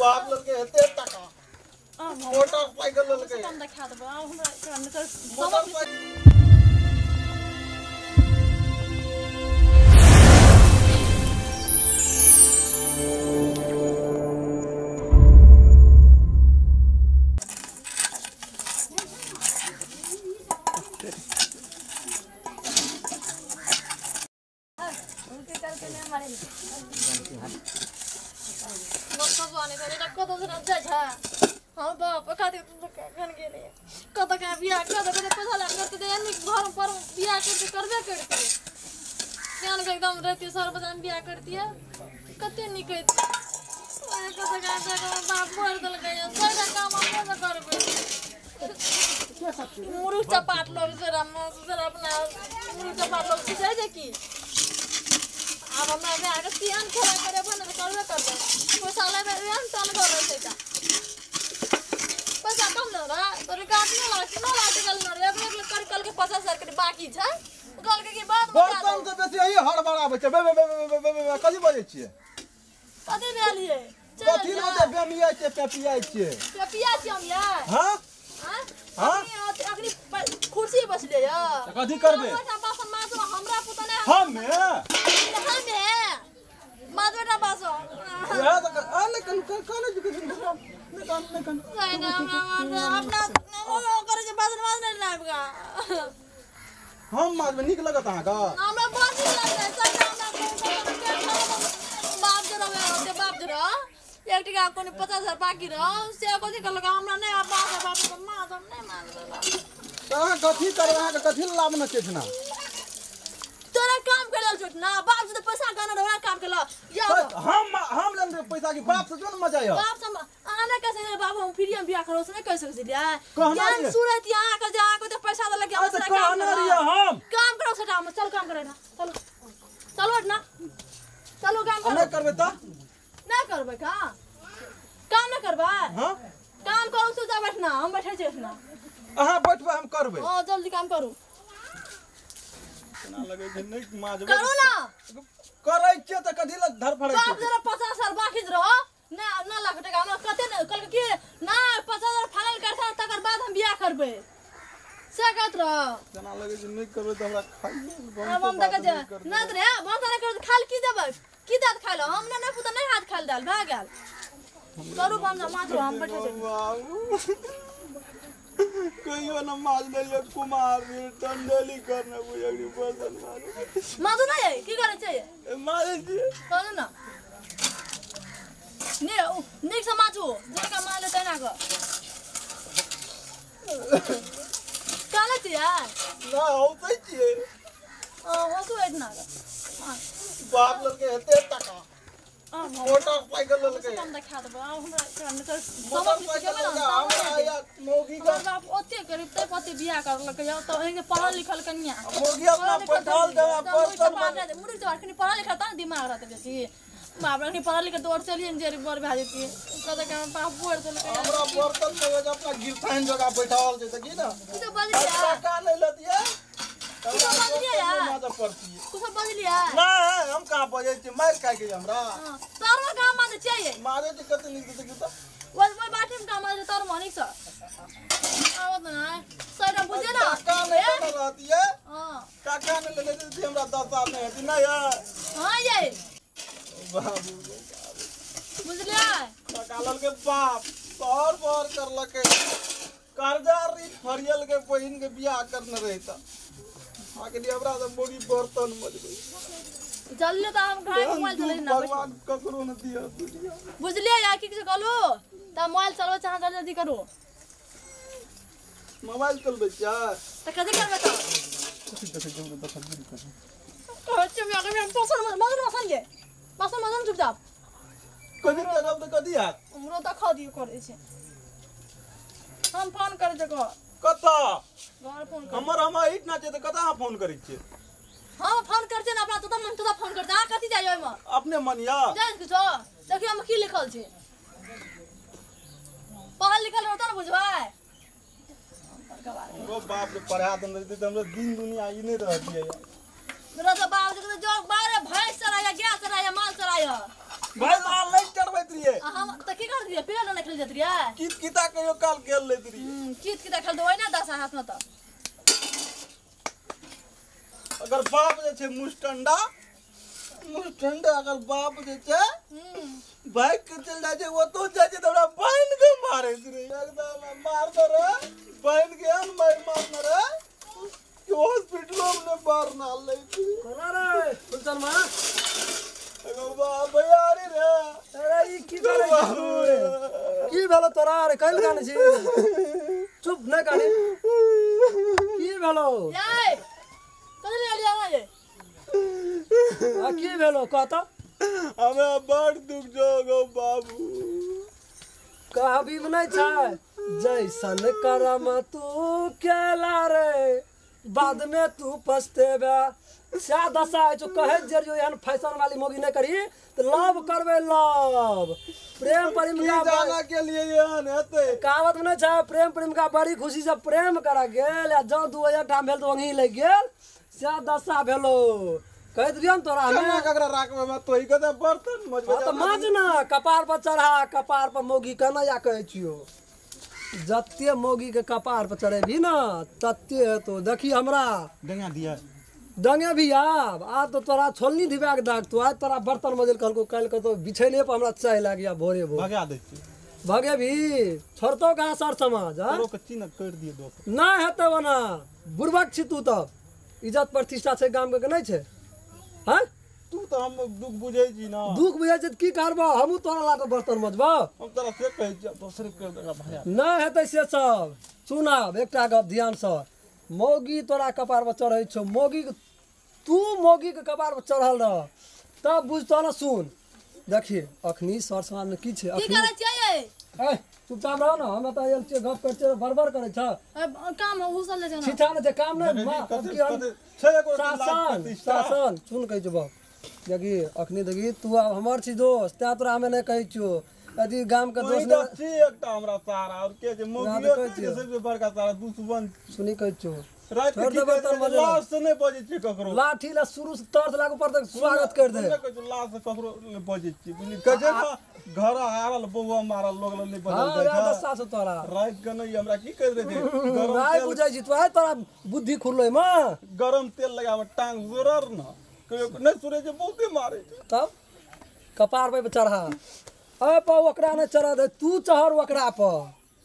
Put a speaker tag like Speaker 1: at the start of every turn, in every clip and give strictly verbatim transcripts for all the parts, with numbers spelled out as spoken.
Speaker 1: बाप लड़के हेते टका मोटरसाइकिल लड़के
Speaker 2: कम दिखा दबो हमरा करने तो
Speaker 1: मोटरसाइकिल
Speaker 2: आने करे कत जा जा हां बाप खाते कन गेले कत का बियाह कत कत पता लग करते दे नि घर पर बियाह करते करबे करते जान के एकदम रहती सर बजान बियाह करती है कते नि कहत कत का जा बाप मर दल गया सारा काम हम न करबे मुरु चपाट लोग जरा जरा अपना मुरु चपाट लोग जाय जे की अब हमरा में आगे तियान खेला करे बन करबे करबे पैसा ले बेन तन करे छैटा पैसा कम न रा तोरे काट न लाठी न लाठी गल न रे एक कर कल के पचास हजार के बाकी छै गल के की बात बता
Speaker 1: बर्तन से बेसी यही हड़बड़ाबे छै बे बे बे कथि बजै छियै
Speaker 2: कथि भेलिए
Speaker 1: कथि न दे बेमिया छै पेपिया छै
Speaker 2: पेपिया छै हम यार
Speaker 1: हां
Speaker 2: हां
Speaker 1: हां
Speaker 2: अखनी कुर्सी बसले या
Speaker 1: कथि करबे
Speaker 2: बासन माजो हमरा पुता ने
Speaker 1: हमे
Speaker 2: हमे माजोटा बासो
Speaker 1: या त अने कन कन जे कन न कन न कन
Speaker 2: नहीं ना अपना ओ करे जे बासन माज नहीं लागगा
Speaker 1: हम माज में निक लगत आहा का
Speaker 2: हमरा बहुत नीक लागै छै बाप जरा के बाप जरा एक टिका कोनी पचास हजार बाकी रह से कोनी कर लगा हमरा नहीं बाप बाप माज हम नहीं माज
Speaker 1: कहां कथि करबा के कथि लाभ न छै ना
Speaker 2: तोरा काम करल छोट ना बाप से तो पैसा गाना रहा काम करल या
Speaker 1: हम हम लेन पैसा की बाप से जोन मजा आयो
Speaker 2: बाप से आने कैसे बाप हम फ्री में बियाह करो से नहीं कर सकते लिया
Speaker 1: कहना
Speaker 2: ज्ञान सूरत यहां का जा को तो पैसा दे लगे हम काम
Speaker 1: हम
Speaker 2: काम करो सटा हम चल काम करे ना चलो चलो ना चलो काम करो
Speaker 1: नहीं करबे त
Speaker 2: नहीं करबे का काम नहीं करबे
Speaker 1: हां
Speaker 2: काम करो तू जा बैठना हम बैठे छी ना
Speaker 1: अहां बैठबे हम करबे
Speaker 2: हां जल्दी काम करो
Speaker 1: ना लगे कि नहीं माजबे
Speaker 2: करो ना
Speaker 1: करै छ त कथि ल धर फड़ै
Speaker 2: बाप जरा पचास हजार बाकी रहो ना ना लाख टका हम कते न कल के ना पचास हजार फाइनल करता तकर बाद हम बियाह करबे से कहत रह
Speaker 1: जना लगे कि नहीं करबे त हमरा खाई
Speaker 2: अब हम तक जे ना रे हम तने कर खाल की देबे की दात खाइलो हम ना नहीं पुता नहीं हाथ खाल डाल भाग गेल करू हम माजो हम बैठे छी
Speaker 1: कहियो न माज ले कुमार वीर टंडली करने बुझड़ी बसन मार
Speaker 2: माजो नहीं है की करे छै
Speaker 1: मार जी
Speaker 2: करू ना ने निक से माजो जेका माले तना को काले तिया
Speaker 1: ना होतै छी
Speaker 2: अ होसु एतना
Speaker 1: बाप लड़के हेते टका मोटरसाइकिल लड़के
Speaker 2: कम दिखा दबो हमरा करने तो
Speaker 1: मोटरसाइकिल हमरा या मोगी का
Speaker 2: बाप ओते करीब ते पति बियाह करलक या तो एंगे पढ़ल लिखल कन्या
Speaker 1: मोगी अपना पढ़ल देवा परसन
Speaker 2: मुड़ी तो अखनी पढ़ल लिखल त दिमाग रहत बेसी बाप अखनी पढ़ल लिखल दौड़ चली इंजीनियर बर भा जेती कदा का पाप बोर चल
Speaker 1: हमरा बर्तन में अपना गिरफाइन जगह बैठाल छै त की ना
Speaker 2: तू तो बज लिया
Speaker 1: का नहीं लतिया
Speaker 2: तू तो बज लिया
Speaker 1: माता पड़ती
Speaker 2: तू तो बज लिया
Speaker 1: ना हम कहां बजे छी मार खाय के हमरा
Speaker 2: तारवा काम में चाहिए
Speaker 1: मारे जे कते निक से की त
Speaker 2: वो वो बाटे में काम है तार मानिक स आवत ना सर बुझे ना
Speaker 1: का नहीं रहती है
Speaker 2: हां
Speaker 1: काका ने ले लेती हमरा दस साल में है ना यार
Speaker 2: हां ये
Speaker 1: बाबू
Speaker 2: बुझ लिया
Speaker 1: काका लल के बाप और बार करलके कर्जा री फरियल के बहिन के बियाह करने रहता आके लिए हमरा से मोगी बर्तन मज गई
Speaker 2: जल्दी तो हम घाय मोबाइल चले ना
Speaker 1: भगवान ककरो न दिया
Speaker 2: बुझ लिया या की से कहलो त मोबाइल चलबे चाह जल्दी करो
Speaker 1: मोबाइल चलबे छ
Speaker 2: त कथि करबे त
Speaker 1: कथि कथि जरूर दखल कर
Speaker 2: कहछ हम आगे हम पसन मगन मसन जे पसन मगन चुपचाप
Speaker 1: कथि करब त कथि हाथ
Speaker 2: हमरो त खा दियो करे छै हम फोन करे जको
Speaker 1: कता
Speaker 2: घर फोन कर
Speaker 1: हमर हम हिट ना छै त कता फोन करै छी
Speaker 2: हम फोन कर छै ना अपना तो मन तो फोन कर जा कथि जाय ओय में
Speaker 1: अपने मनिया
Speaker 2: जान किछो देखियो हम की लिखल छै पढ़ल लिखल रहता ना बुझबै
Speaker 1: ओ बाप रे पढ़ा दन रहती त हमरा दिन दुनिया ई नहीं रहती है
Speaker 2: मेरा तो बाप जो बारे भैंस चराया गैस चराया माल चराया
Speaker 1: भाई माल नहीं चढ़बैत रहिए
Speaker 2: हम त की कर दिए पेड़ न खेल जत रिया
Speaker 1: कित किता कहियो काल खेल लेत रहिए
Speaker 2: हम्म कीत की खेल दो ना दस हाथ में त
Speaker 1: अगर बाप जे छे मुस्टंडा मुस्टंडा अगर बाप जे छे
Speaker 2: हम्म
Speaker 1: बाइक के चल जाए छे वो तो जाए छे तोरा बहन के मारे रे एकदम मार दे रे बहन के अन मार मार रे कि हॉस्पिटल में बाहर ना ले छी
Speaker 3: कोना रे सुल्तान मा
Speaker 1: एगो बाप भैया रे रे
Speaker 3: अरे ई की करे तू रे की भेलो तोरा रे कैल गाने छी चुप न गाने की भेलो
Speaker 2: याय कदे ले लिया ये
Speaker 3: आ की भेलो कहत
Speaker 1: हमें बड़ दुख जोगो बाबू
Speaker 3: कहबी में नहीं छै जैसन करम तू केला रे बाद में तू पछतेबे सा दशा है जो कहे जरियो एहन फैशन वाली मोगी नहीं करी तो लव करबे लव प्रेम प्रेम
Speaker 1: की
Speaker 3: का
Speaker 1: जाना के लिए यहां हेते
Speaker 3: कहावत में छै प्रेम प्रेम का बड़ी खुशी से प्रेम करा गेल या जौ दू हजार ठाम भेल तो वही लग गेल सा दशा भेलो कह दियन तोरा
Speaker 1: कना
Speaker 3: हमें
Speaker 1: ककरा राखबे में तोही के बर्तन मजबे
Speaker 3: हाँ तो माज ना कपार पर चढ़ा कपार पर मोगी कहना या कहे छियो जत्ते मोगी के कपार पर चढ़ेबी ना तत्ते हेतो देखी हमरा
Speaker 1: डंगा दिया
Speaker 3: डंगे भी आब आज तो तोरा छोलनी धिबा के दाग तो आज तोरा बर्तन मजल कहलको कल के तो बिछैले पर हमरा चाय लाग गया भोरे भोर
Speaker 1: भगा दे छी
Speaker 3: भगे भी छोड़तो कहाँ सर समाज हाँ
Speaker 1: तोरो के चिन्ह कर दिए दोस्त
Speaker 3: ना हेते बना बुढ़बक छी तू तब इज्जत प्रतिष्ठा छै गाम के नहीं छै हाँ
Speaker 1: तू तो हम दुख बुझै छी ना
Speaker 3: दुख बुझै छै की करबो हमहू तोरा लागे बर्तन मजबो
Speaker 1: हम तोरा से कहै छी दोसरे कर देगा भैया
Speaker 3: नहीं हेतै से सब सुनाब एकटा गप ध्यान से मौगी तोरा कपार पर चढ़ै छौ मौगी तू मौगी के कपार पर चढ़ल रह तब बुझतो ना सुन देखिए अखनी सर समाज में की छै
Speaker 2: की
Speaker 3: अखनी
Speaker 2: करे छियै
Speaker 3: ए चुपचाप रहो ना हम त आयल छियै गप कर छियै बरबर करे छ
Speaker 2: ये काम उसल ले ना
Speaker 3: छिठा ने जे काम ने मां अब की हम
Speaker 1: छै एगो
Speaker 3: शासन शासन सुन कहै छौ बाप देखी अखनी देखी तू अब हमर छी दोस्त त्या तोरा हमें नहीं कहै छियो यदि गाम के दोस्त
Speaker 1: तो
Speaker 3: ने
Speaker 1: छी एकटा हमरा सारा और के जे
Speaker 3: यहाँ
Speaker 1: मोगियो
Speaker 3: तो कहै छियै।
Speaker 1: सबसे बड़का सारा दुश्मन
Speaker 3: सुनी कहै छियो
Speaker 1: रात
Speaker 3: छोड़
Speaker 1: के
Speaker 3: दे बर्तन मजे ना।
Speaker 1: लाश से नहीं बजे छी ककरो
Speaker 3: लाठी ला शुरू से तर्स लागू पर तक स्वागत कर दे
Speaker 1: लाश से ककरो नहीं बजे छी बुझली कजे ना घर हारल बउआ मारल लोग नहीं बजल
Speaker 3: हाँ
Speaker 1: जाय
Speaker 3: याद
Speaker 1: छै
Speaker 3: दशा से तोरा
Speaker 1: रात के नहीं हमरा की कर रहे थे गरम
Speaker 3: नहीं
Speaker 1: तेल
Speaker 3: बुझै छी तो है तोरा बुद्धि खुललै में
Speaker 1: गरम तेल लगावे टांग जोरर ना कहियो नहीं सुरे जे बहुते मारे छै
Speaker 3: तब कपार पे चढ़ा अ पा ओकरा ने चढ़ा दे तू चढ़ ओकरा पर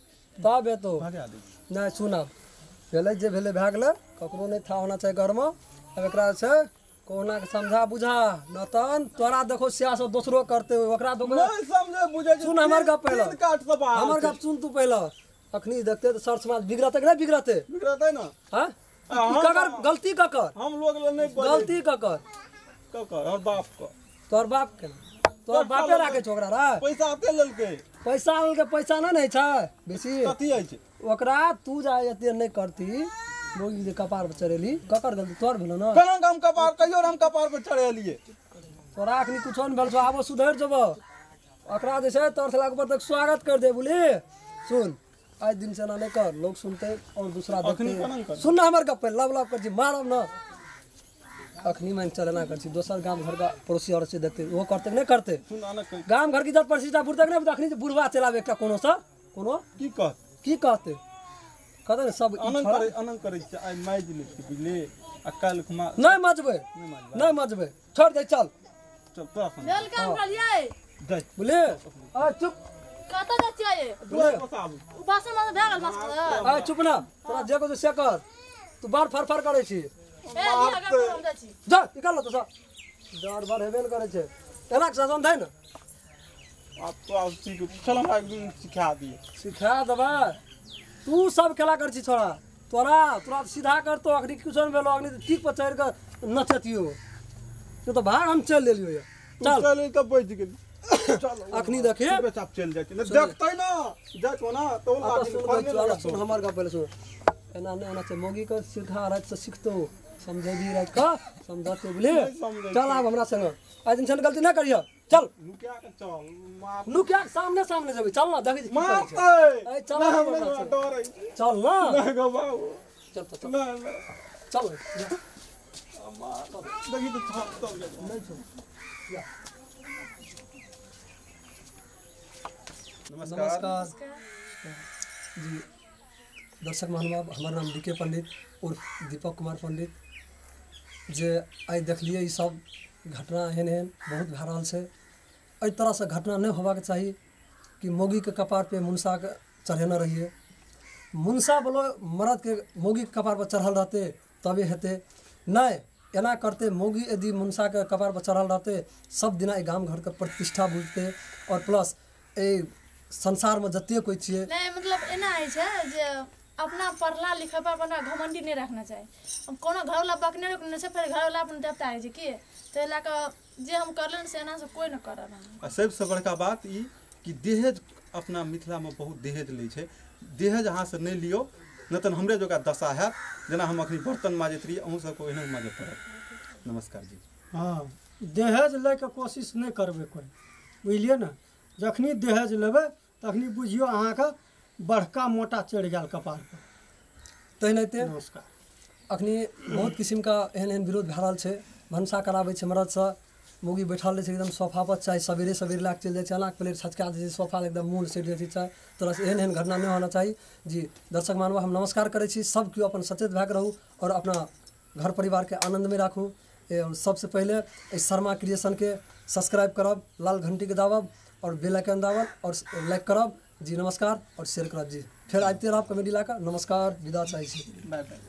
Speaker 3: तब हेतो
Speaker 1: भगा दे
Speaker 3: नहीं सुनब भेलै जे भेलै भए गेलै ककरो नहीं था होना चाहिए घर में अब एकरा छै कोना के समझा बुझा नतन तोरा देखो सियासत दोसरो करते हुए ओकरा दो
Speaker 1: नहीं समझे बुझे छै
Speaker 3: सुन हमर गप पहले
Speaker 1: तीन काट सब आ
Speaker 3: हमर गप सुन तू पहले अखनी देखते तो सर समाज बिगड़ते कि नहीं बिगड़ते
Speaker 1: बिगड़ते ना
Speaker 3: हाँ
Speaker 1: हाँ,
Speaker 3: ककर गलती ककर
Speaker 1: हम लोग ले नहीं बजे
Speaker 3: गलती ककर
Speaker 1: ककर और बाप को
Speaker 3: तोर बाप के तोर बापे राखे छौ ओकरा रे
Speaker 1: पैसा आते लेलके
Speaker 3: पैसा के पैसा ना नहीं छै बेसी
Speaker 1: कथी है छै
Speaker 3: ओकरा तू जा एते नहीं करती मोगी जे कपार पर चढ़ेली ककर गलती तोर भेलो ना
Speaker 1: केना हम कपार कहियो हम कपार पे चढ़ेलिए
Speaker 3: तोरा अखनी कुछो नहीं भेल छौ आबो सुधर जबो ओकरा जे छै तोर सलाह पर तक स्वागत कर दे बुली सुन आज दिन से ना नहीं कर लोग सुनते और दूसरा
Speaker 1: अखनी केना
Speaker 3: देखते
Speaker 1: कर?
Speaker 3: सुन ना हमर गप पे लव लव कर जी मारब ना अखनी मैं चलना कर छी दोसर गांव घर का पड़ोसी और से देखते वो करते कि नहीं करते
Speaker 1: सुन आना कहि
Speaker 3: गांव घर की जब प्रतिष्ठा बुढ़ते कि नहीं अखनी बुढ़वा चलावे एकटा कोनो सा कोनो
Speaker 1: की कह
Speaker 3: की कहते कहते ने सब ई
Speaker 1: अनंत
Speaker 3: छोड़ा-
Speaker 1: करे अनंत करे छै आई माइज ले छी बुझले आ काल खुमा
Speaker 3: नहीं मजबे
Speaker 1: नहीं माजबा
Speaker 3: नहीं मजबे छोड़ दे चल
Speaker 1: चल तोरा सुन
Speaker 2: मेल काम कर लिया
Speaker 1: जाय
Speaker 3: बोले आ चुप
Speaker 2: कत जा छियै
Speaker 1: तोरा पसाबू
Speaker 2: बासन में भागल मस्त
Speaker 3: आ चुप ना तोरा जे को से कर तू बार फर फर करे छी
Speaker 2: ए लिया का हम जा छी
Speaker 3: जा निकाल लो तो सा डर भर हेबे न करे छे एना के शासन धै न
Speaker 1: आप तो आप सीख चल हम एक दिन सिखा दिए
Speaker 3: सिखा दबा तू सब खेला कर छी छोरा तोरा तोरा सीधा कर तो अखनी कुछ न भेलो अखनी ठीक पर चढ़ के नचतियो तो तो भाग हम चल लेलियो ये चल
Speaker 1: चल तो बैठ गेल चल
Speaker 3: अखनी देखिए
Speaker 1: पे चाप चल जाय छै देखतै ना जाय को ना तो
Speaker 3: आता
Speaker 1: लागी
Speaker 3: सुन
Speaker 1: फरने
Speaker 3: गई चल
Speaker 1: लगा
Speaker 3: सुन हमर का पहले सुन एना नहीं होना चाहिए मोगी का सीधा रात से सीखतो समझे भी रात का समझाते बोले
Speaker 1: नहीं समझै
Speaker 3: चल आब हमरा संग आज दिन सन गलती ना करियो चल
Speaker 1: लुकिया के चल मार
Speaker 3: लुकिया के सामने सामने जेबे चल ना देखी की करे छै।
Speaker 1: मारतै
Speaker 3: ए, चल
Speaker 1: ना
Speaker 3: ना,
Speaker 1: हमरा
Speaker 3: चल।
Speaker 1: डर है
Speaker 3: चल ना
Speaker 1: नहीं गो बाबू
Speaker 3: चल तो चल
Speaker 1: ना ना
Speaker 3: चल
Speaker 1: देखी तो छाप तो
Speaker 3: नहीं छोड़
Speaker 1: नमस्कार।
Speaker 3: नमस्कार जी दर्शक महानुभाव, हमार नाम डी के पंडित उर्फ दीपक कुमार पंडित। जे आई देखलिए ई सब घटना एहन एहन बहुत भए रहल छै। एहि तरह से घटना नहीं होबाक चाही कि मौगी के कपार पे मुनसा के चढ़ेने रहिए। मुनसा बोलो मर्द के मौगी के कपार पर चढ़ल रहते तबे हेते, नहीं एना करते मौगी यदि मुनसा के कपार पर चढ़ल रहते सब दिना गाम घर के प्रतिष्ठा बुझते और प्लस ए संसार में जते कोई छिए
Speaker 2: नहीं मतलब एना है छै जे अपना पढ़ला लिखा पर अपना घमंडी नहीं रखना चाहिए। हम कोनो घर वाला बकने रखने से फिर घर वाला अपन देवता है जे की ते ला के जे हम करलन से एना से कोई न करन।
Speaker 1: आ सबसे बड़का बात ई कि दहेज अपना मिथिला में बहुत दहेज लै छै। दहेज अहाँ से नहीं लियो न तो हमरे जोगा दशा है जना हम अखनी बर्तन माजत रही अहूँ सबको एहन माजे पड़त। नमस्कार जी।
Speaker 4: हाँ दहेज ले के कोशिश नहीं करबे कोई, बुझलिए ना। जखनी दहेज लेबै तखनी बुझियो अहाँ के बड़का मोटा चढ़ गया कपार पर।
Speaker 3: तहिनाते
Speaker 4: नमस्कार।
Speaker 3: अखनी बहुत किस्म का एहन एहन विरोध भए रहल छै। भनसा कराबै छै मर्द से, मौगी बैठल रहै छै एकदम सोफा पर, चाहे सवेरे सवेरे ला के चलि जाइ छै, अनाक प्लेट छचका दै छै सोफा एकदम मूल सेट जाइ छै चाहे तरह से एहन एहन घटना नहीं होना चाही। जी दर्शक मानव हम नमस्कार करै छी। सब केओ अपन सचेत भए के रहू और अपना घर परिवार के आनंद में राखू। और सबसे पहले इस शर्मा क्रिएशन के सब्सक्राइब करब, लाल घंटी के दाबब और बेल आइकन दाबब और लाइक करब। जी नमस्कार और शेयर करब। जी फिर आते रहब कमेडी ला के। नमस्कार, विदा चाहै छी।
Speaker 1: Bye bye.